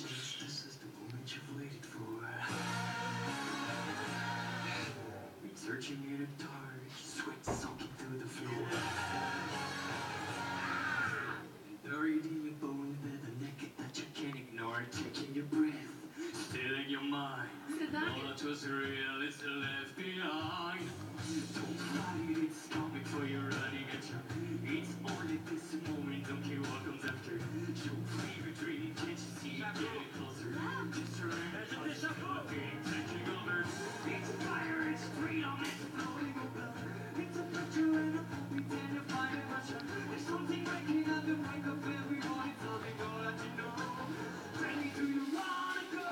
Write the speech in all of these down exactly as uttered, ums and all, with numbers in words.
This is the moment you've waited for. Searching in a dark, sweat soaking through the floor. Buried in your bones, there's a naked that you can't ignore. Taking your breath, stealing your mind. All that was real is left behind. Don't fight it, it's coming for you, running at you. It's only this moment, don't care what comes after. Your favorite dream, can't you see it getting closer? Just surrender, just taking over. It's fire, it's freedom, it's flowing over. It's a picture and a pretend to find a Russia. There's something waking up and wake up everyone. It's loving all that you know. Tell me, do you wanna go?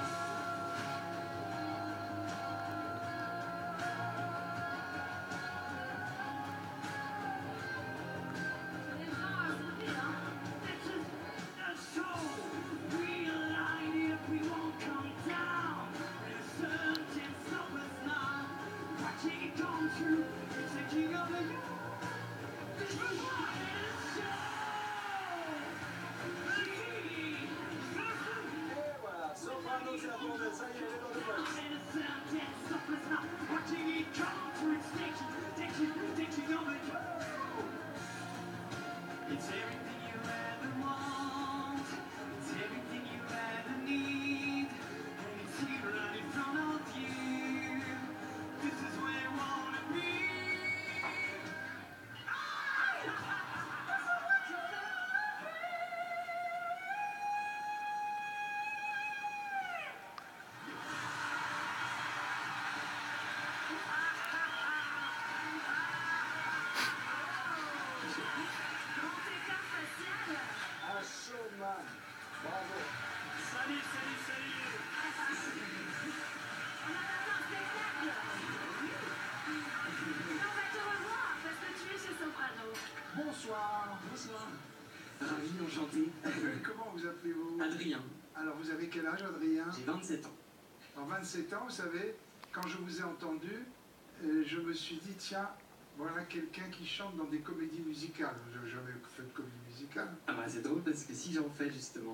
It's everything you ever want. It's everything you ever need. And it's here right in front of you. This is where you wanna be. Un showman. Bravo. Salut, salut, salut. On a fait un spectacle. Et on va te revoir parce que tu es chez Soprano. Bonsoir. Bonsoir. Ravi, enchanté. Euh, Comment vous appelez-vous? Adrien, Alors, vous avez quel âge, Adrien? j'ai vingt-sept ans. En vingt-sept ans, vous savez, quand je vous ai entendu, euh, je me suis dit, tiens, voilà quelqu'un qui chante dans des comédies musicales. Je n'ai jamais fait de comédie musicale. Ah bah c'est drôle parce que si j'en fais justement.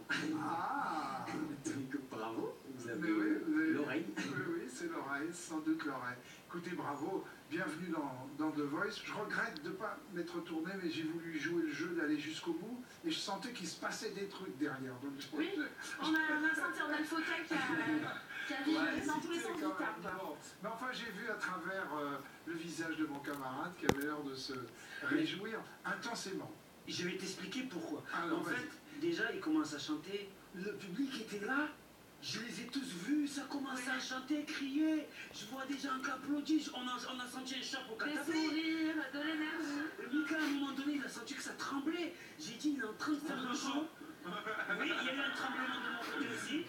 Ah Donc bravo, vous avez Mais oui, vous avez- l'oreille. Oui, oui, c'est l'oreille, sans doute l'oreille. Écoutez, bravo, bienvenue dans, dans The Voice. Je regrette de ne pas m'être tourné, mais j'ai voulu jouer le jeu d'aller jusqu'au bout, et je sentais qu'il se passait des trucs derrière. Donc, je- Oui, on a, on a senti, on a le fauteuil qui a, qui a vibré Ouais, dans tous les c'était sens du quand même terme. bon. Mais enfin, j'ai vu à travers euh, le visage de mon camarade qui avait l'air de se réjouir intensément. Je vais t'expliquer pourquoi. Alors, en vas-y. fait, déjà, ils commencent à chanter. Le public était là. Je les ai tous vus. Ça commençait à chanter, crier. Je vois des gens qui applaudissent. On a, on a senti un chapeau Des catapé. sourires, de l'énergie. Et Mika, à un moment donné, il a senti que ça tremblait. J'ai dit, il est en train de faire le show. Oui, il y a eu un tremblement de mon côté aussi.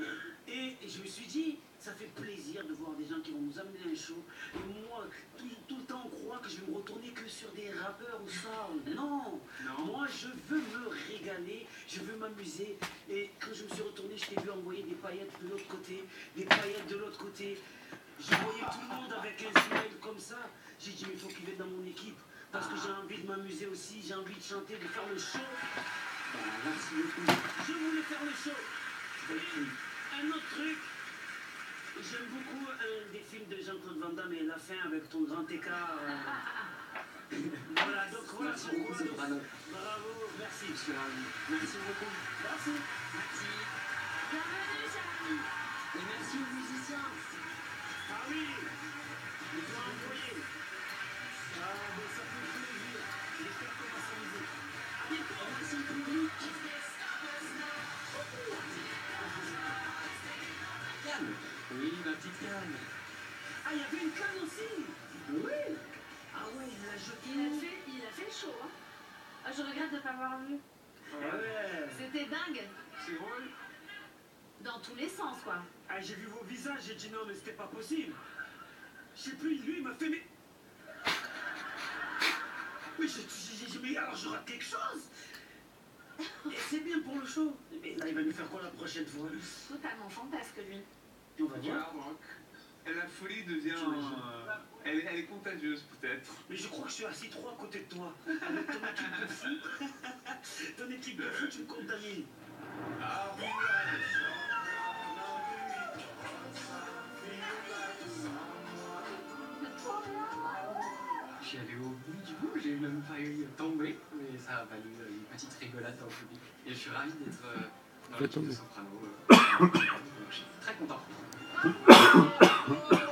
Et je me suis dit, ça fait plaisir de voir des gens qui vont nous amener un show. Et moi, tout, tout le temps, on croit que je vais me retourner que sur des rappeurs ou ça. Non, moi, je veux me régaler, je veux m'amuser. Et quand je me suis retourné, je t'ai vu envoyer des paillettes de l'autre côté, des paillettes de l'autre côté. Je voyais tout le monde avec un smile comme ça. J'ai dit, mais il faut qu'il vienne dans mon équipe. Parce que j'ai envie de m'amuser aussi, j'ai envie de chanter, de faire le show. Bah, merci beaucoup. Je voulais faire le show. Et un autre truc, j'aime beaucoup un des films de Jean-Claude Van Damme et la fin avec ton grand écart. euh. Voilà, donc voilà Merci beaucoup, pourquoi. Soprano. Bravo, merci. Je suis ravi. Merci beaucoup. Merci. Merci. Bienvenue, cher ami. Et merci aux musiciens. Ah oui, ils sont envoyés. Ah, mais ça fait plaisir. J'espère qu'on va s'amuser. À bientôt. Merci au public. Calme. Oui, ma petite calme. Ah, il y avait une canne aussi. Oui. Ah ouais, il l'a jeté. Il a fait, il a fait le show, hein. Ah, je regrette de ne pas avoir vu. Ah ouais. C'était dingue. C'est drôle. Dans tous les sens, quoi. Ah, j'ai vu vos visages, j'ai dit non, mais c'était pas possible. Je sais plus, lui, il m'a fait, mais... Oui, j'ai j'ai- j'ai- mais alors je rate quelque chose. Et c'est bien pour le show. Mais là, il va nous faire quoi la prochaine fois? Totalement fantasque, lui. On va Du voir. hard rock. Et la folie devient... J'imagine. euh, elle, est- elle est contagieuse peut-être. Mais je crois que je suis assis trop à côté de toi. Avec ton équipe de fou. Ton équipe de fou, tu me contamines. Ah oui, là, allé au bout du bout, j'ai même failli tomber, mais ça a valu une petite rigolade dans le public. Et je suis ravi d'être euh, dans l'équipe de Soprano. Euh, donc je suis très content.